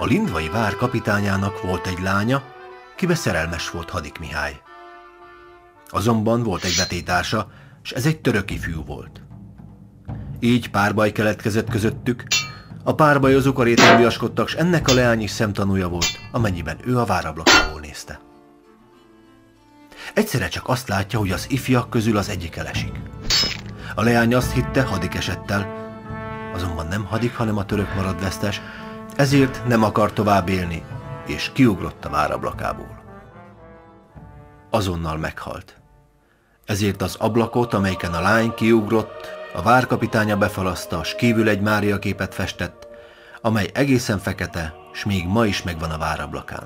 A lindvai vár kapitányának volt egy lánya, kibe szerelmes volt Hadik Mihály. Azonban volt egy vetétársa, s ez egy töröki fiú volt. Így párbaj keletkezett közöttük, a párbajozók a réten viaskodtak, s ennek a leány is szemtanúja volt, amennyiben ő a várablakából nézte. Egyszerre csak azt látja, hogy az ifjak közül az egyik elesik. A leány azt hitte, Hadik esett el, azonban nem Hadik, hanem a török marad vesztes, ezért nem akar tovább élni, és kiugrott a várablakából. Azonnal meghalt. Ezért az ablakot, amelyiken a lány kiugrott, a várkapitánya befalaszta, s kívül egy Mária képet festett, amely egészen fekete, s még ma is megvan a várablakán.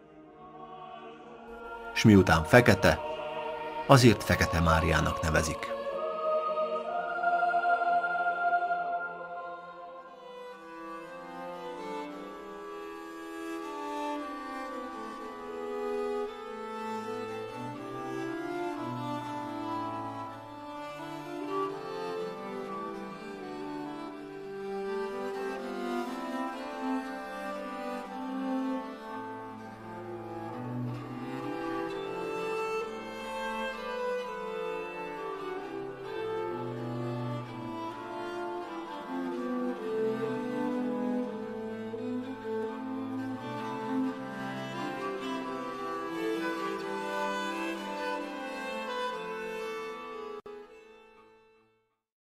S miután fekete, azért Fekete Máriának nevezik.